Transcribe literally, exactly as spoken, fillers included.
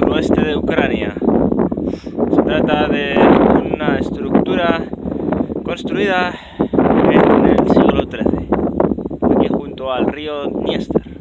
suroeste de Ucrania. Se trata de una estructura construida en el siglo trece, aquí junto al río Dniester.